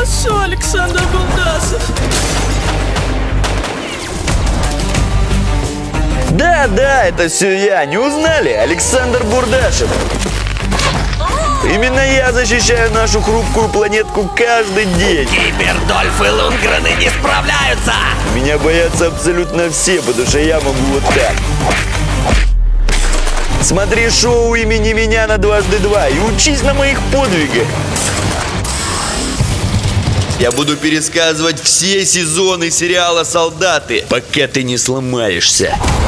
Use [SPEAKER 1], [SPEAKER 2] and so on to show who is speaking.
[SPEAKER 1] Хорошо, Александр Бурдасов.
[SPEAKER 2] Да, это все я. Не узнали? Александр Бурдашев. Именно я защищаю нашу хрупкую планетку каждый день.
[SPEAKER 3] Кибердольф и Лунгрены не справляются.
[SPEAKER 2] Меня боятся абсолютно все, потому что я могу вот так. Смотри шоу «Имени меня» на 2x2 и учись на моих подвигах. Я буду пересказывать все сезоны сериала «Солдаты», пока ты не сломаешься.